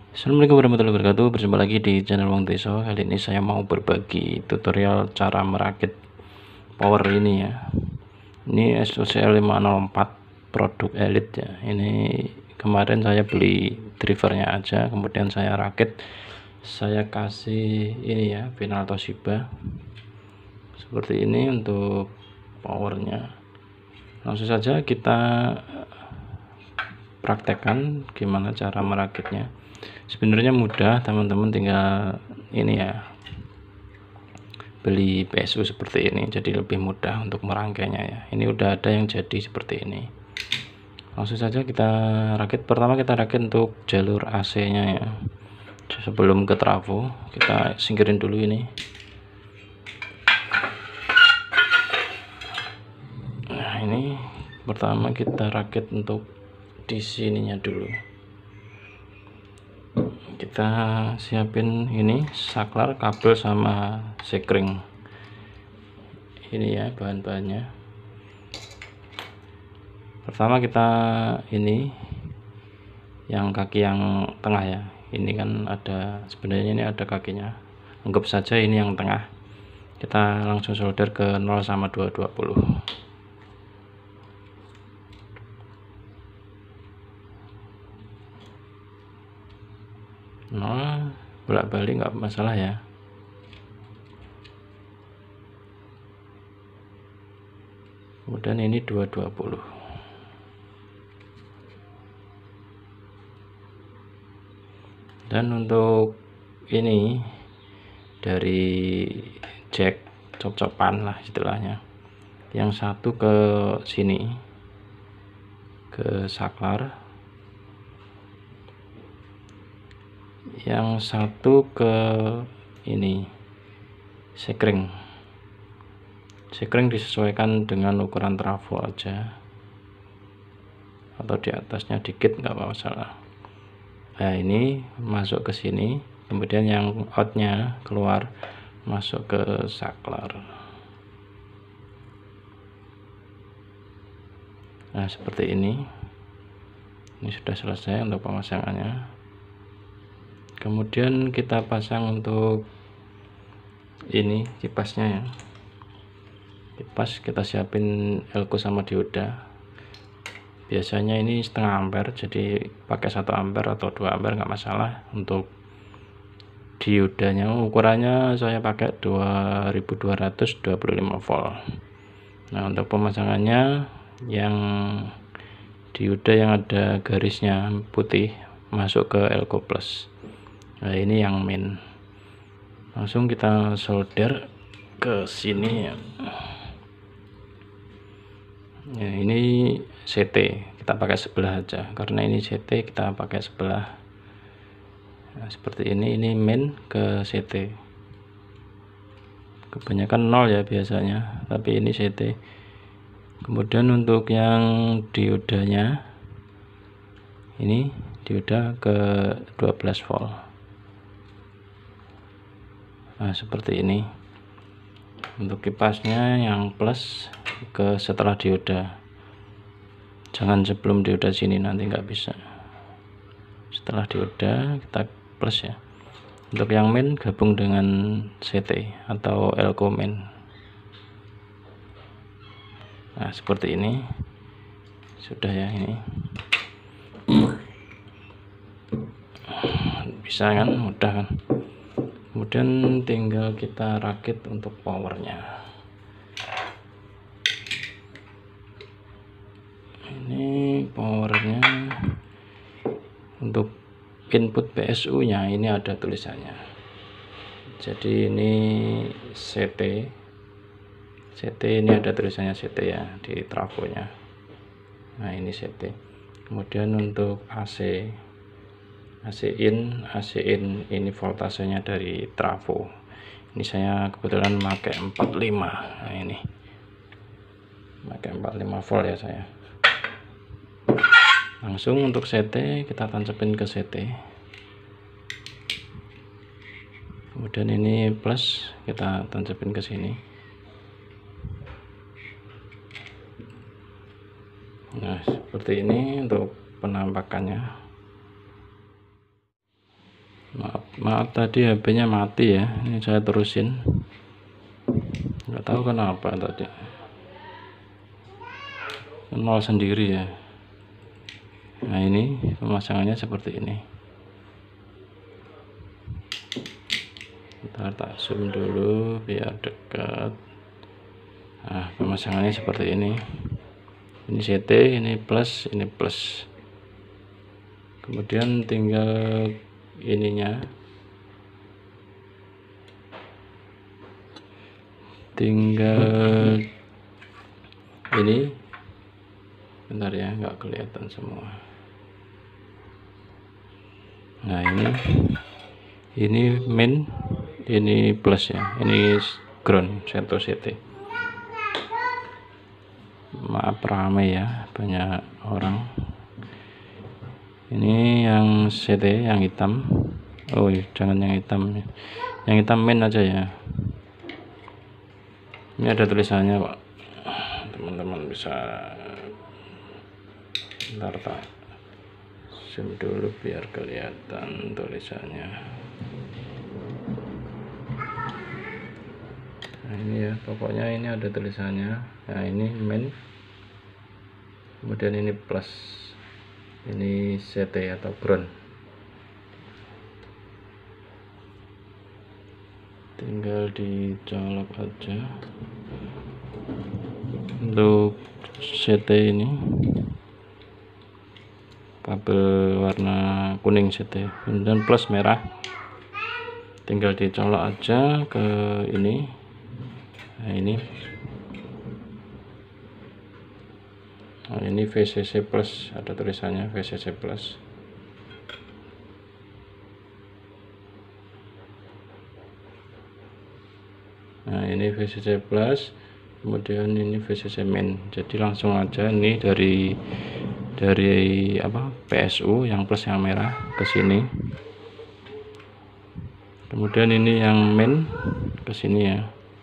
Assalamualaikum warahmatullahi wabarakatuh. Berjumpa lagi di channel Wong Teso. Kali ini saya mau berbagi tutorial cara merakit power ini ya. Ini SOCL 504 produk Elite ya. Ini kemarin saya beli drivernya aja, kemudian saya rakit. Saya kasih ini ya, final Toshiba. Seperti ini untuk powernya. Langsung saja kita praktekkan gimana cara merakitnya. Sebenarnya mudah, teman-teman tinggal ini ya, beli PSU seperti ini, jadi lebih mudah untuk merangkainya ya. Ini udah ada yang jadi seperti ini. Langsung saja kita rakit. Pertama kita rakit untuk jalur AC nya ya. Sebelum ke trafo kita singkirin dulu ini. Nah, ini pertama kita rakit untuk di sininya dulu. Kita siapin ini saklar, kabel, sama sekring. Ini ya bahan-bahannya. Pertama kita ini yang kaki yang tengah ya. Ini kan ada, sebenarnya ini ada kakinya. Anggap saja ini yang tengah. Kita langsung solder ke 0 sama 220. Nah, bolak-balik nggak masalah ya. Kemudian ini 220. Dan untuk ini dari jack cop-copan lah istilahnya, yang satu ke sini ke saklar, yang satu ke ini sekring. Sekring disesuaikan dengan ukuran trafo aja, atau di atasnya dikit nggak masalah. Nah, ini masuk ke sini, kemudian yang outnya keluar masuk ke saklar. Nah, seperti ini. Ini sudah selesai untuk pemasangannya. Kemudian kita pasang untuk ini kipasnya ya. Kipas kita siapin elko sama dioda. Biasanya ini setengah ampere, jadi pakai 1 ampere atau 2 ampere nggak masalah. Untuk diodanya ukurannya saya pakai 2225 volt. Nah, untuk pemasangannya yang dioda yang ada garisnya putih masuk ke elko plus. Nah, ini yang main. Langsung kita solder ke sini ya. Ya, ini CT kita pakai sebelah aja, karena ini CT kita pakai sebelah. Nah, seperti ini main ke CT. Kebanyakan 0 ya biasanya, tapi ini CT. Kemudian untuk yang diodanya, ini dioda ke 12 volt. Nah, seperti ini. Untuk kipasnya yang plus ke setelah dioda, jangan sebelum dioda sini, nanti nggak bisa. Setelah dioda kita plus ya. Untuk yang main gabung dengan CT atau elko main. Nah, seperti ini sudah ya. Ini bisa kan, mudah kan. Kemudian tinggal kita rakit untuk powernya. Ini powernya untuk input PSU nya ini ada tulisannya. Jadi ini CT ini ada tulisannya CT ya di trafonya. Nah, ini CT. Kemudian untuk AC in ini voltasenya dari trafo. Ini saya kebetulan pakai 45. Nah, ini pakai 45 volt ya saya. Langsung untuk CT kita tancapin ke CT. Kemudian ini plus kita tancapin ke sini. Nah, seperti ini untuk penampakannya. Maaf tadi HP-nya mati ya. Ini saya terusin, nggak tahu kenapa tadi nol sendiri ya. Nah, ini pemasangannya seperti ini. Ntar tak zoom dulu biar dekat. Nah, pemasangannya seperti ini. Ini CT, ini plus, ini plus. Kemudian tinggal ininya, tinggal ini, bentar ya, nggak kelihatan semua. Nah, ini main, ini plus ya, ini ground, satu CT. Maaf ramai ya, banyak orang. Ini yang CT yang hitam. Oh jangan yang hitam, yang hitam main aja ya. Ini ada tulisannya Pak, teman-teman bisa ntar tak zoom dulu biar kelihatan tulisannya. Nah, ini ya, pokoknya ini ada tulisannya. Nah, ini main, kemudian ini plus, ini CT atau ground. Tinggal dicolok aja. Untuk CT ini kabel warna kuning CT, kemudian plus merah, tinggal dicolok aja ke ini. Nah, ini VCC plus, ada tulisannya VCC plus. Nah, ini VCC plus, kemudian ini VCC main. Jadi langsung aja ini dari apa, PSU yang plus yang merah ke sini. Kemudian ini yang main ke sini ya.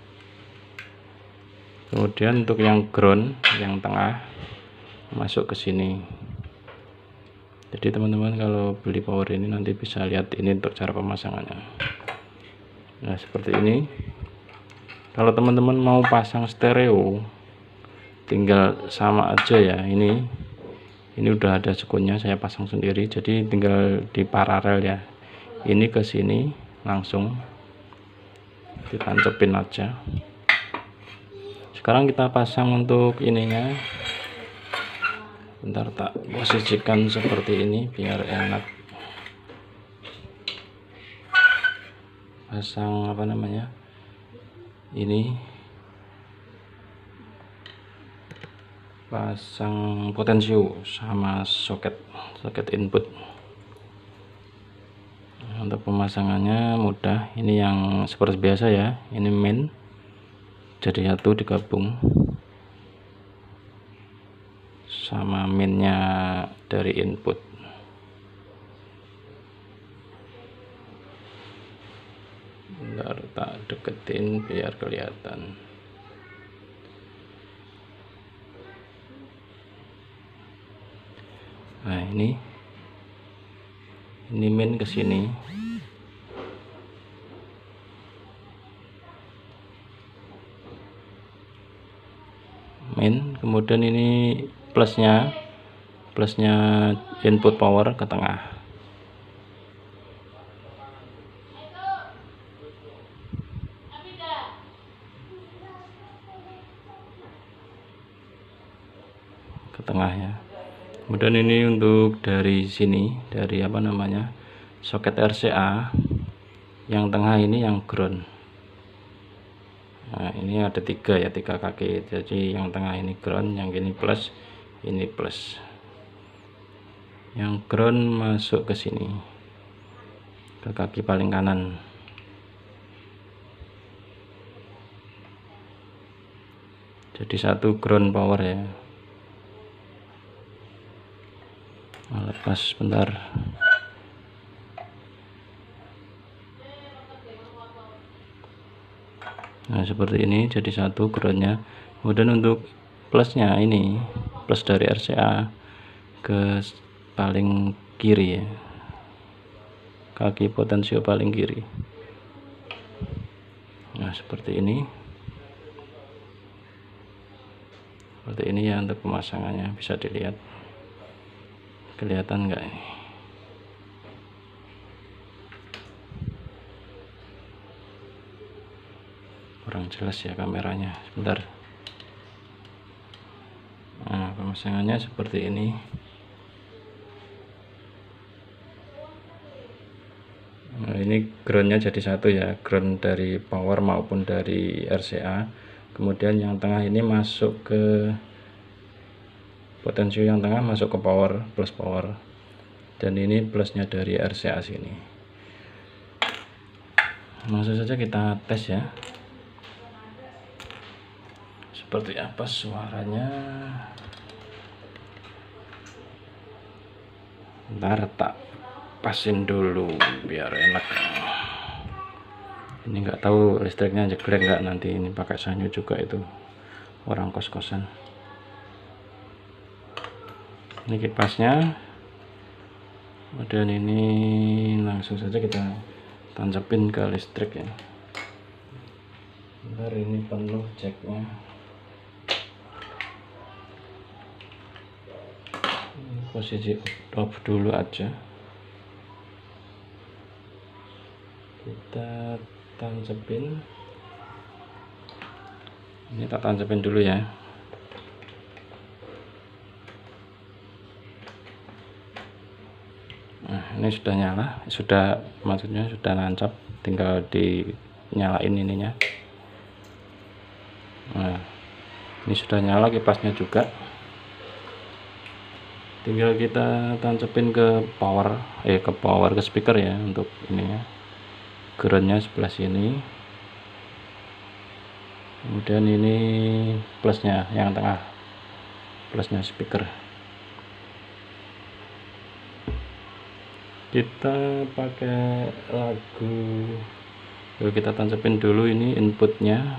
Kemudian untuk yang ground yang tengah masuk ke sini. Jadi teman-teman kalau beli power ini nanti bisa lihat ini untuk cara pemasangannya. Nah, seperti ini. Kalau teman-teman mau pasang stereo, tinggal sama aja ya. Ini udah ada sekunnya, saya pasang sendiri, jadi tinggal di paralel ya. Ini ke sini langsung ditancepin aja. Sekarang kita pasang untuk ininya. Bentar tak posisikan seperti ini biar enak. Pasang apa namanya? Ini pasang potensio sama soket input. Untuk pemasangannya mudah. Ini yang seperti biasa ya. Ini main jadi satu digabung sama mainnya dari input. Bentar tak deketin biar kelihatan. Nah, ini main ke sini. Main, kemudian ini plusnya input power ke tengah. Ke tengah ya. Kemudian ini untuk dari sini, dari apa namanya, soket RCA yang tengah ini yang ground. Nah, ini ada tiga ya, 3 kaki. Jadi yang tengah ini ground, yang ini plus, ini plus. Yang ground masuk ke sini, ke kaki paling kanan. Jadi satu ground power ya. Lepas bentar. Nah, seperti ini jadi satu groundnya. Kemudian untuk plusnya ini, plus dari RCA ke paling kiri ya. kaki potensio paling kiri. Nah, seperti ini. Seperti ini ya untuk pemasangannya, bisa dilihat. Kelihatan nggak ini? Kurang jelas ya kameranya, sebentar. Nah, pemasangannya seperti ini. Nah, ini groundnya jadi satu ya, ground dari power maupun dari RCA. Kemudian yang tengah ini masuk ke potensio, yang tengah masuk ke power, plus power, dan ini plusnya dari RCA sini. Langsung saja kita tes ya, seperti apa suaranya. Ntar tak pasin dulu biar enak. Ini nggak tahu listriknya jeglek nggak nanti, ini pakai sanyo juga itu orang kos-kosan. Ini kipasnya, kemudian ini langsung saja kita tancapin ke listrik ya. Bentar, ini penuh jacknya. Posisi off dulu aja, kita tancepin. Ini tak tancepin dulu ya. Nah, ini sudah nyala, maksudnya sudah nancap, tinggal dinyalain ininya. Nah, ini sudah nyala kipasnya juga, tinggal kita tancepin ke power, ke speaker ya, untuk ininya. Groundnya sebelah sini, kemudian ini plusnya yang tengah, plusnya speaker. Kita pakai lagu, kita tancepin dulu ini inputnya.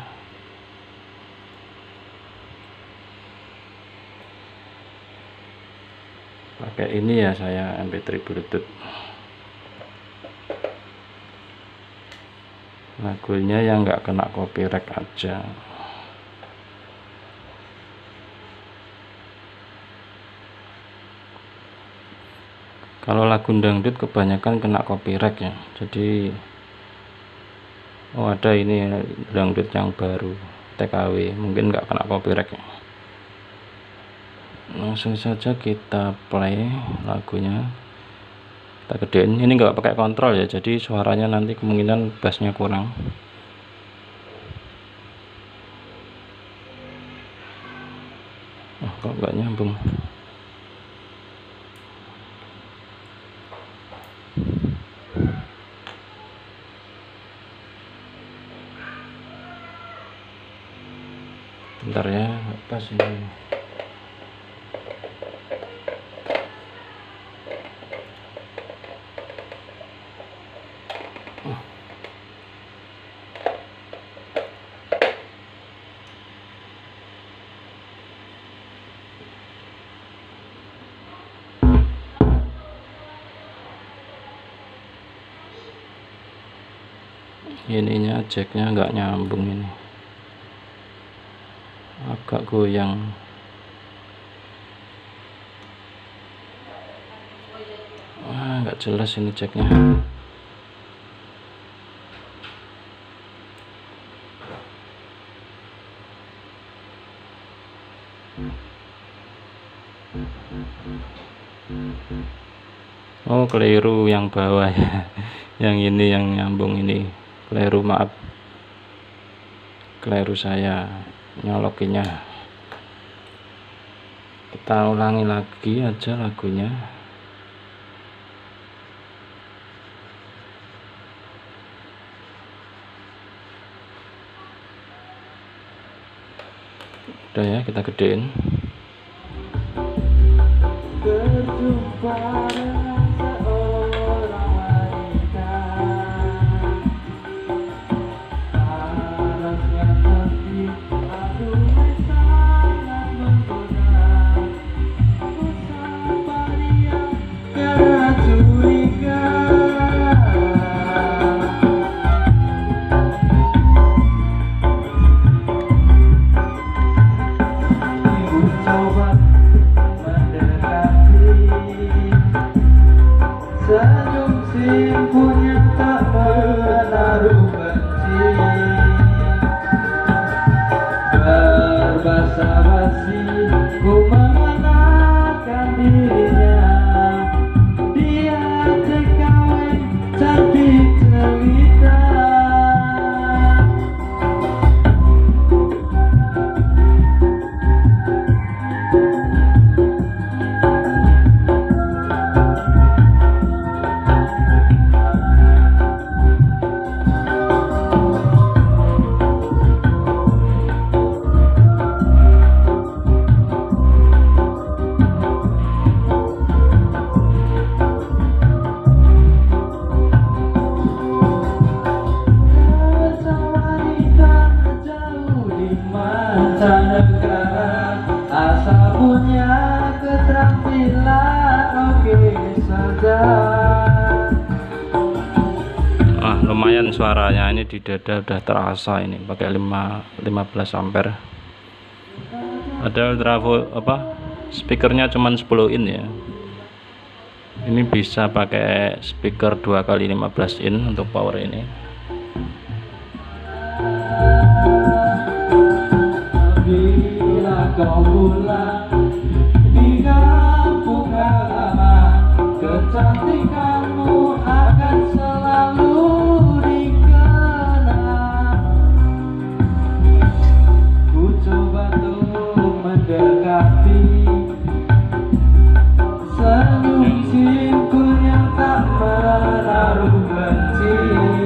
Pakai ini ya saya, MP3 Bluetooth. Lagunya yang nggak kena copyright aja. Kalau lagu dangdut kebanyakan kena copyright ya. Jadi ada ini dangdut yang baru TKW, mungkin nggak kena copyright ya. Langsung saja kita play lagunya. Kita gedein, ini nggak pakai kontrol ya, jadi suaranya nanti kemungkinan bassnya kurang. Kok nggak nyambung? Bentar ya, pas ini. Ininya jacknya nggak nyambung, ini agak goyang. Nggak jelas ini jacknya. Oh, keliru yang bawah ya. Yang ini yang nyambung ini keliru, maaf, keliru saya nyolokinya. Kita ulangi lagi aja lagunya. Udah ya, kita gedein. senyum simpunya tak menaruh benci, berbasa-basi ku mengenalkan dirinya. Dia TKW cantik jelita. Mancanegara asal punya keterampilan oke saja. Lumayan suaranya ini di dada udah terasa, ini pakai 15 ampere. Ada speakernya cuman 10 in ya. Ini bisa pakai speaker 2x15 in untuk power ini. Bila kau pulang di kampung halaman, kecantikanmu akan selalu dikenang. Ku coba untuk mendekati, senyum simpul yang tak menaruh benci,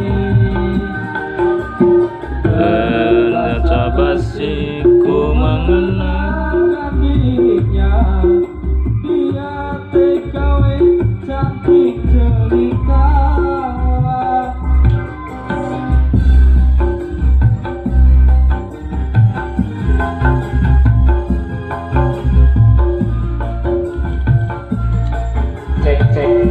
basa-basi ku mengenalkan dirinya. Dia TKW cantik jelita. Cek cek.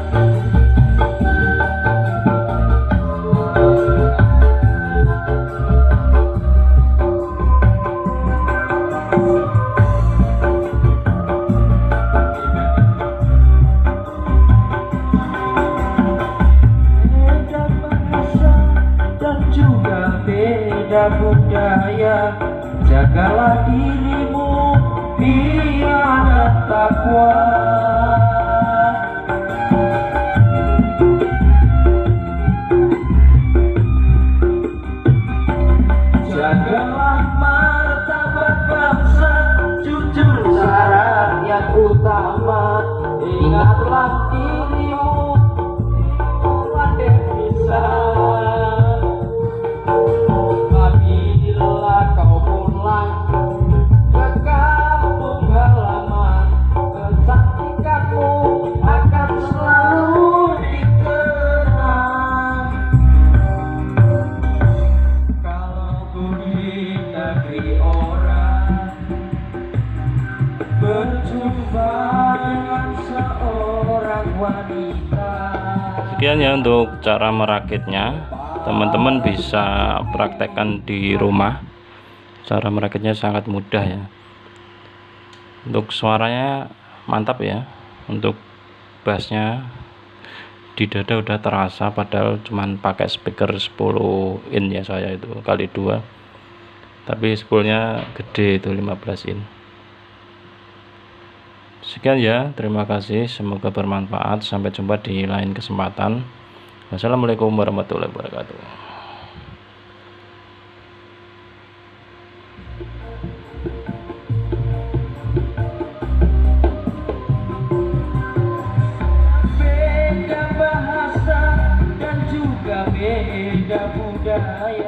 Beda budaya, jagalah dirimu biar ada takwa. Jagalah martabat bangsa, jujur syarat yang utama. Ingatlah dirimu ada bisa. Kau pulang ke kampung halaman, kecantikanmu akan selalu dikenang. Kalau ku di negeri orang, berjumpa dengan seorang wanita. Sekian ya untuk cara merakitnya. Teman-teman bisa praktekkan di rumah. Cara merakitnya sangat mudah ya. Untuk suaranya mantap ya. Untuk bassnya di dada udah terasa, padahal cuman pakai speaker 10 in ya saya itu kali 2. Tapi spoolnya gede itu 15 in. Sekian ya, terima kasih, semoga bermanfaat. Sampai jumpa di lain kesempatan. Wassalamualaikum warahmatullahi wabarakatuh. Beda bahasa dan juga beda budaya,